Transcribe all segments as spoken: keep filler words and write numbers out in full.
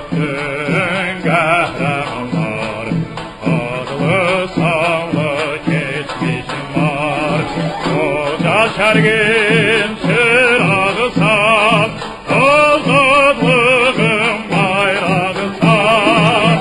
bütün kahramanlar, adlı sanlı geçmişim var. Koca şergin çırağı san, azadlığın bayrağı san.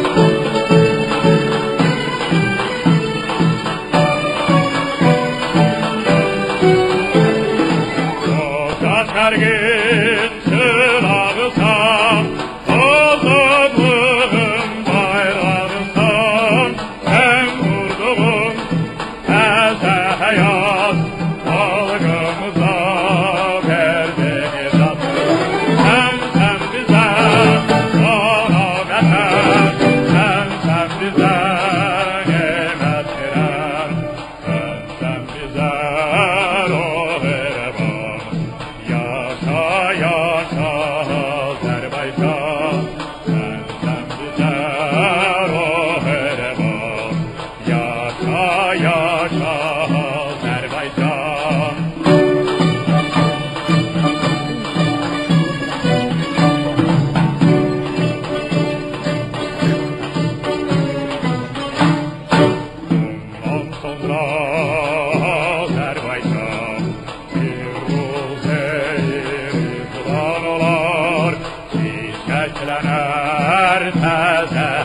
Koca şergin çırağı san, azadlığın bayrağı san. Sen vurduğun eze hayat, halkımıza verdiğin tat. Sen sen bize sana veren, sen sen bize nimet veren, sen sen bize ruh veren. Yaşa yaşa Azerbaycan, sen sen bize ruh veren. Yaşa yaşa Azerbaycan. Bundan sonra Azerbaycan bir ruh-i-rıdvan olar, çiçeklener teze